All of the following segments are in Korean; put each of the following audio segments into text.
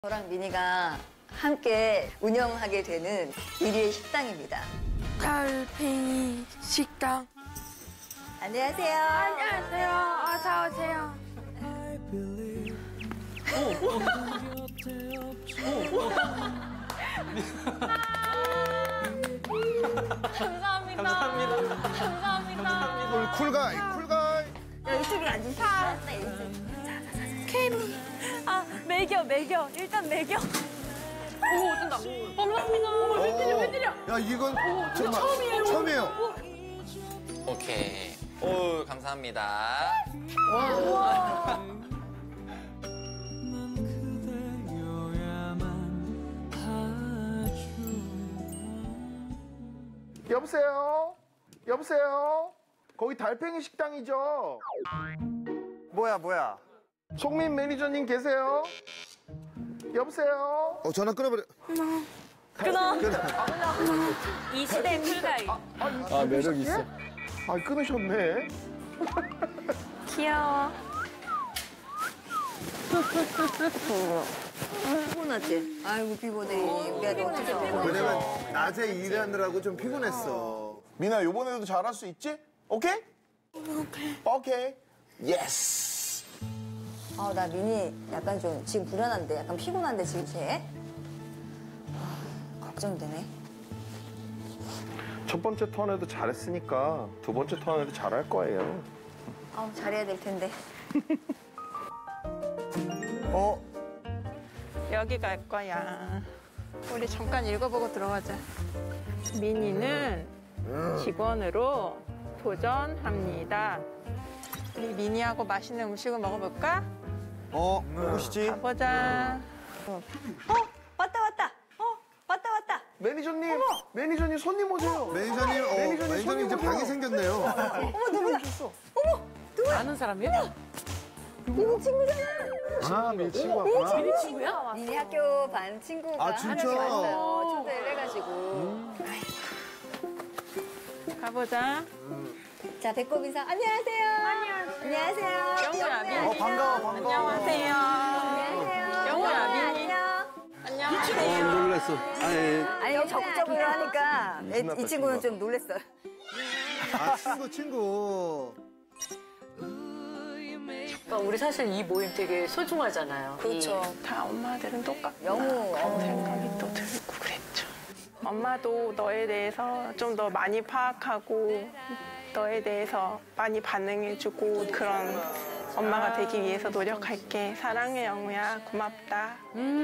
저랑 미니가 함께 운영하게 되는 1위의 식당입니다. 달팽이 식당. 안녕하세요. 안녕하세요. 어서 오세요. 감사합니다. 감사합니다. 쿨가이. 야, 이쪽에 앉으시죠. 케미. 아, 먹여. 일단 먹여. 오, 뜬다. 감사합니다. 웬일이야. 야, 이건 정말 처음이에요. 오케이. 오, 감사합니다. 여보세요? 거기 달팽이 식당이죠? 뭐야? 송민 매니저님 계세요? 여보세요? 전화 끊어버려. 끊어. 이 시대의 쿨가이. 아, 매력 있어. 아, 끊으셨네. 귀여워. 피곤하지? 아이고, 피곤해. 우리한테 어떻게 왜냐면 낮에 일하느라고 좀 피곤했어. 미나, 요번에도 잘할 수 있지? 오케이? 오케이. 예스. 나 미니 약간 좀 지금 불안한데, 약간 피곤한데, 지금 쟤? 걱정되네. 첫 번째 턴에도 잘했으니까 두 번째 턴에도 잘할 거예요. 잘해야 될 텐데. 여기 갈 거야. 우리 잠깐 읽어보고 들어가자. 미니는 직원으로 도전합니다. 우리 미니하고 맛있는 음식을 먹어볼까? 무엇이지? 가보자. 왔다. 매니저님 손님 오세요. 매니저님 이제 방이 생겼네요. 아는 사람이야? 미니 친구잖아. 아, 미 친구 왔구나. 미니 친구야? 미니 학교 반 친구가 아, 진짜? 하나씩 왔어요. 초대를 해가지고. 가보자. 자, 배꼽 인사. 안녕하세요. 안녕하세요. 영우야, 미니. 반가워. 안녕하세요. 안녕하세요. 영우야, 미니. 안녕. 안녕하세요. 놀랐어. 아니, 적극적으로 하니까 이 친구는 좀 놀랬어요. 친구. 우리 사실 이 모임 되게 소중하잖아요. 그렇죠. 다 엄마들은 똑같구나. 영우. 생각이 또 들고 그랬죠. 엄마도 너에 대해서 좀 더 많이 파악하고 너에 대해서 많이 반응해주고 그런 엄마가 되기 위해서 노력할게. 사랑해, 영우야. 고맙다.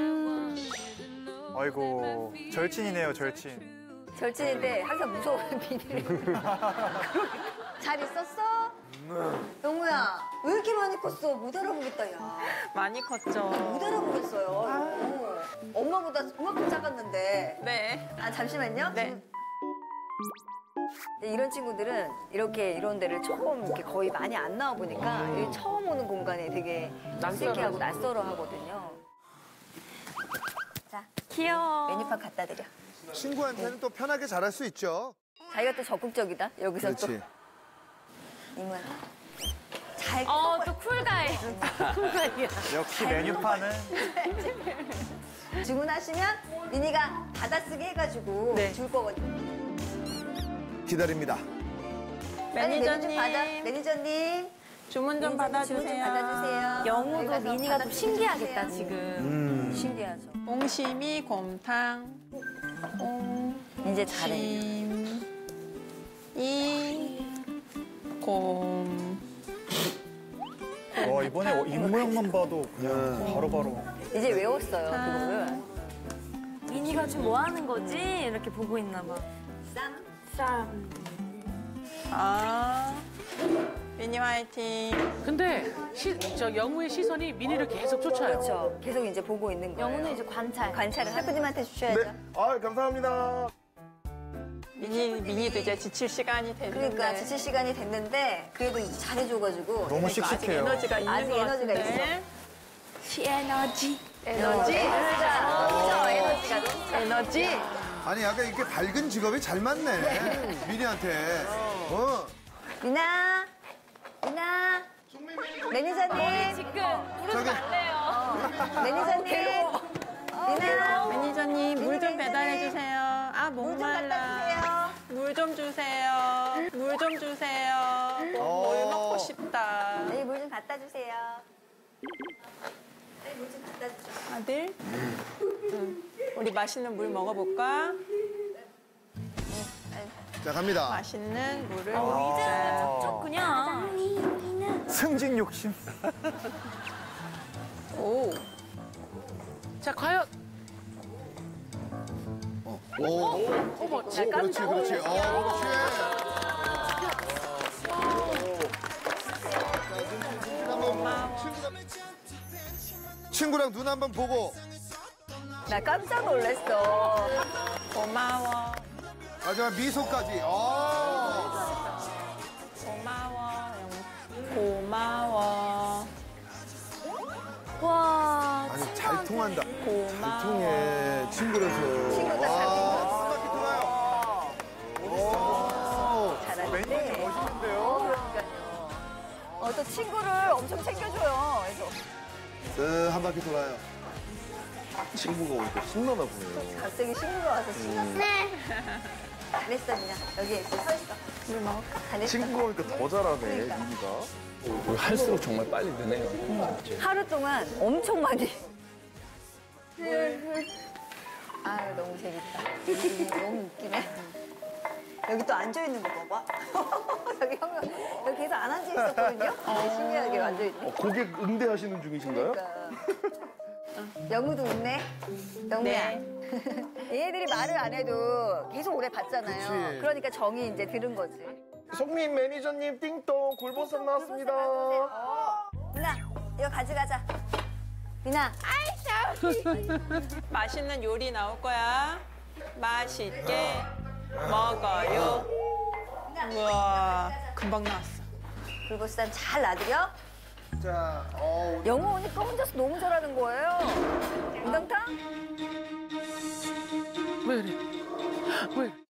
아이고, 절친이네요, 절친. 절친인데 항상 무서워요, 미니를. 잘 있었어? 영우야, 왜 이렇게 많이 컸어? 못 알아보겠다, 야. 많이 컸죠. 못 알아보겠어요. 엄마보다 그만큼 작았는데. 네. 잠시만요. 네. 이런 친구들은 이런 데를 처음 이렇게 거의 많이 안 나와 보니까 이 처음 오는 공간에 되게 낯설게하고 낯설어 하거든요. 자, 귀여워. 메뉴판 갖다 드려. 친구한테는 또 편하게 잘할 수 있죠. 자기가 또 적극적이다. 여기서 그렇지. 또 이모야. 잘 또 쿨가이. 쿨가이야. 역시 메뉴판은. 주문하시면 미니가 받아쓰기 해가지고 네. 줄 거거든요. 기다립니다. 빨리 메뉴 좀 매니저님. 받아. 매니저님. 주문 좀 주문 좀 받아주세요. 받아주세요. 영우도 가서 미니가 좀 받아주세요. 신기하겠다, 지금. 신기하죠. 옹심이 곰탕. 이제 잘해. 곰. 이번에 입 모양만 봐도 그냥 바로바로. 이제 외웠어요, 그거를. 미니가 지금 뭐 하는 거지? 이렇게 보고 있나 봐. 쌈. 미니 화이팅. 근데 영우의 시선이 미니를 계속 쫓아요. 그렇죠. 계속 이제 보고 있는 거예요. 영우는 이제 관찰. 관찰을 셰프님한테 주셔야죠. 네. 감사합니다. 미니도 이제 지칠 시간이 됐는데. 그러니까 지칠 시간이 됐는데 그래도 이제 잘해줘가지고 너무 아직 씩씩해요. 에너지가 있는 아직 것 에너지가 같은데. 시에너지. 에너지. 에너지. 아니, 약간 이렇게 밝은 직업이 잘 맞네. 미니한테. 미나, 매니저님, 지금 부르지 말래요. 매니저님, 좀 주세요. 물 먹고 싶다. 네, 물 좀 갖다 주세요. 네, 물 좀 갖다 주세요. 아들? 응. 우리 맛있는 물 먹어볼까? 자, 갑니다. 맛있는 물을 이제는 먹자. 척척 그냥. 승진 욕심. 오. 자, 과연. 오, 어머, 그렇지, 그렇지. 그렇지. 친구랑 눈 한번 보고 나 깜짝 놀랐어. 고마워. 마지막 미소까지. 고마워. 고마워. 와, 아니 잘 통한다. 고마워. 통해 친구라서. 친구가 잘 통하고. 한 바퀴 돌아요. 오. 잘하는데. 멋있는데요? 그러니까요. 또 친구를 엄청 챙겨줘요. 그래서 한 바퀴 돌아요. 친구가 오니까 신나나 보네요. 갑자기 친구가 와서 신났어. 네. 잘했어, 미나. 여기 서 있어. 물 먹을까? 잘했어. 친구가 오니까 더 잘하네, 그러니까. 미니가. 할수록 정말 빨리 느네요. 하루 동안 엄청 많이. 아유, 너무 재밌다. 너무 웃기네. 여기 또 앉아있는 거 봐봐. 여기 형은 여기 계속 안 앉아있었거든요? 근데 신기하게 앉아있네. 고객 응대하시는 중이신가요? 그러니까. 영우도 웃네. 영우야. 얘네들이 말을 안 해도 계속 오래 봤잖아요. 그치. 그러니까 정이 이제 들은 거지. 송민 매니저님 띵동 굴보쌈 나왔습니다. 미나, 이거 가져가자. 미나. 맛있는 요리 나올 거야. 맛있게 먹어요. 우와, 금방 나왔어. 불보쌈 잘 놔드려. 자, 영우 오니까 혼자서 너무 잘하는 거예요. 우당탕? 왜 그래? 왜?